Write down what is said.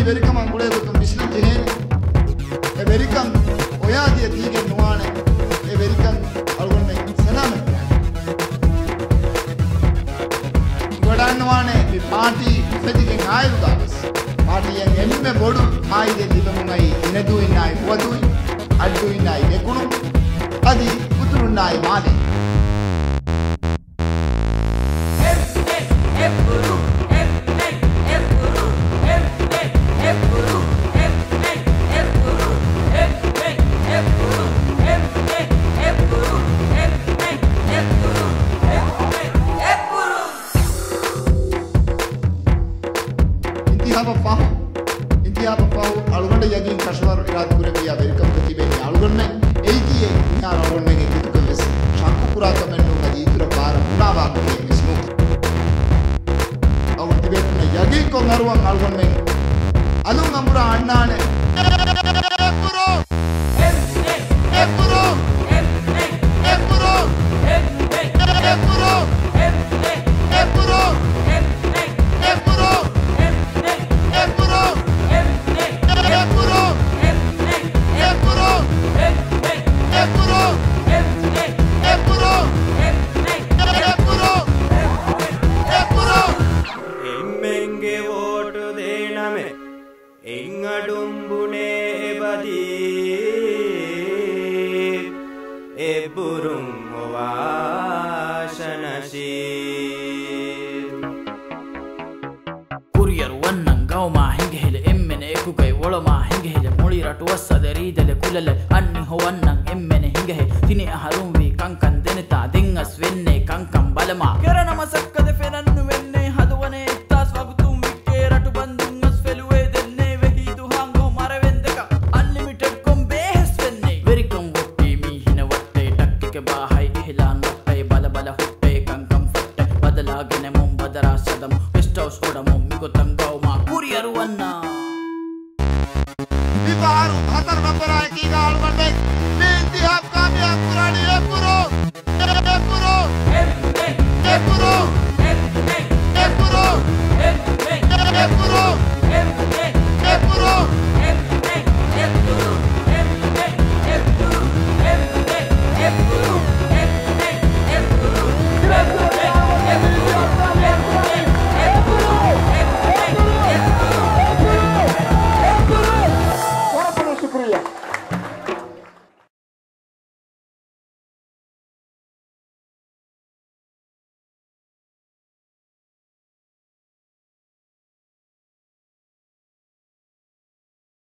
වෙරිකම අඟුලේ දුක මිස්ලි ජෙහෙන ඒ වෙරිකම් ඔයාදිය දීගෙන නොවනේ ඒ වෙරිකම් අලුගොන්නේ සලාමත් ගොඩන්නවානේ මේ පාටි ඉපදිගෙන ආයු දාස් පාටියෙන් එන්නේ බොඩු ආයිදේ දිබමුයි ඉනදු ඉන්නයි වදුයි අඩු ඉන්නයි දෙකුණු අදි උතුරුන්නයි මාදේ Emmen Ehburun vi kankan denita dingas venne kankan balama Kera namasa